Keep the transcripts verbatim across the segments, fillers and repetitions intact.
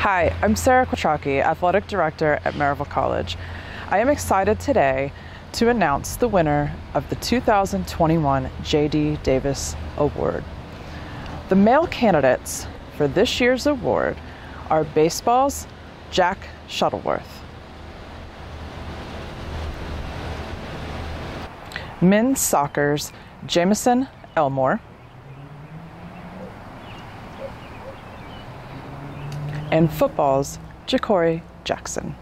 Hi, I'm Sarah Quattrocchi, Athletic Director at Maryville College. I am excited today to announce the winner of the two thousand twenty-one J D Davis Award. The male candidates for this year's award are baseball's Jack Shuttleworth, men's soccer's Jamison Elmore, and football's Ja'Cory Jackson.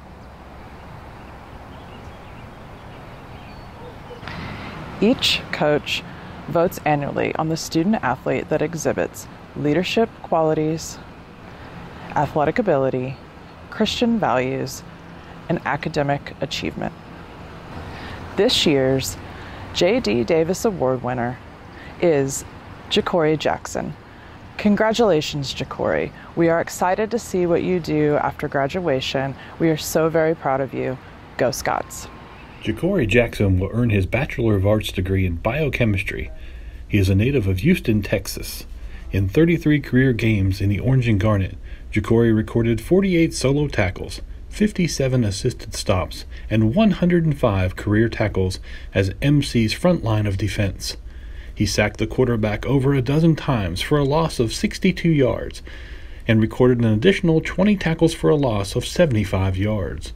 Each coach votes annually on the student athlete that exhibits leadership qualities, athletic ability, Christian values, and academic achievement. This year's J D Davis Award winner is Ja'Cory Jackson. Congratulations, Ja'Cory. We are excited to see what you do after graduation. We are so very proud of you. Go Scots. Ja'Cory Jackson will earn his Bachelor of Arts degree in biochemistry. He is a native of Houston, Texas. In thirty-three career games in the Orange and Garnet, Ja'Cory recorded forty-eight solo tackles, fifty-seven assisted stops, and one hundred five career tackles as M C's front line of defense. He sacked the quarterback over a dozen times for a loss of sixty-two yards and recorded an additional twenty tackles for a loss of seventy-five yards.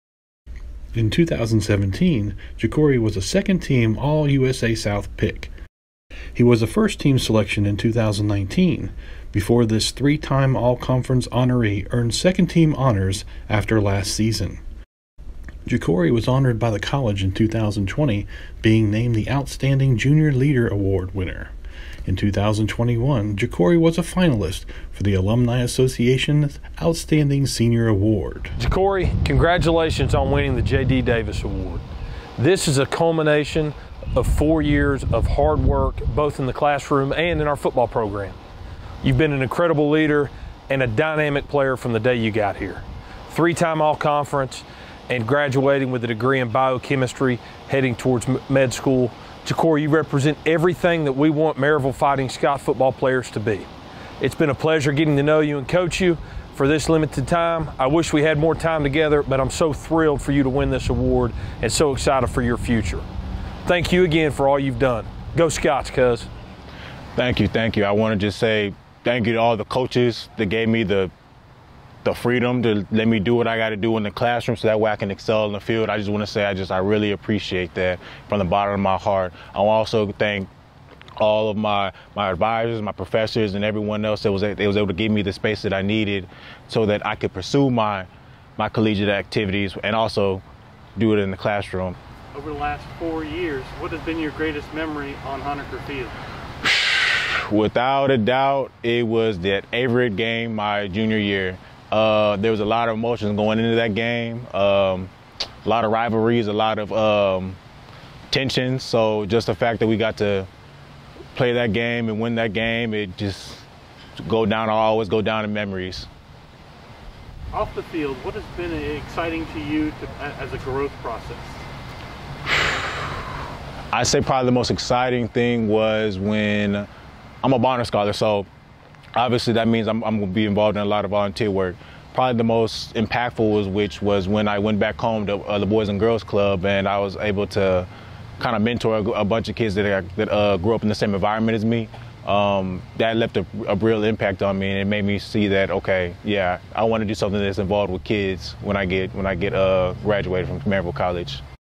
In two thousand seventeen, Ja'Cory was a second-team All U S A South pick. He was a first-team selection in two thousand nineteen. Before this three-time All-Conference honoree earned second-team honors after last season. Ja'Cory was honored by the college in two thousand twenty, being named the Outstanding Junior Leader Award winner. In two thousand twenty-one, Ja'Cory was a finalist for the Alumni Association's Outstanding Senior Award. Ja'Cory, congratulations on winning the J D Davis Award. This is a culmination of four years of hard work, both in the classroom and in our football program. You've been an incredible leader and a dynamic player from the day you got here. Three-time All-Conference, and graduating with a degree in biochemistry, heading towards med school. Ja'Cory, you represent everything that we want Maryville Fighting Scots football players to be. It's been a pleasure getting to know you and coach you for this limited time. I wish we had more time together, but I'm so thrilled for you to win this award and so excited for your future. Thank you again for all you've done. Go Scots, cuz. Thank you, thank you. I want to just say thank you to all the coaches that gave me the the freedom to let me do what I got to do in the classroom so that way I can excel in the field. I just want to say I just I really appreciate that from the bottom of my heart. I want to also thank all of my my advisors, my professors, and everyone else that was that was able to give me the space that I needed so that I could pursue my my collegiate activities and also do it in the classroom. Over the last four years, what has been your greatest memory on Honaker Field? Without a doubt, it was that Averett game my junior year. Uh, there was a lot of emotions going into that game, um, a lot of rivalries, a lot of um, tension. So just the fact that we got to play that game and win that game, it just go down, I'll always go down in memories. Off the field, what has been exciting to you to, as a growth process? I'd say probably the most exciting thing was when I'm a Bonner Scholar, so obviously that means I'm, I'm going to be involved in a lot of volunteer work. Probably the most impactful was which was when I went back home to uh, the Boys and Girls Club, and I was able to kind of mentor a, a bunch of kids that, that uh, grew up in the same environment as me. Um, that left a, a real impact on me, and it made me see that, okay, yeah, I want to do something that's involved with kids when I get when I get uh, graduated from Maryville College.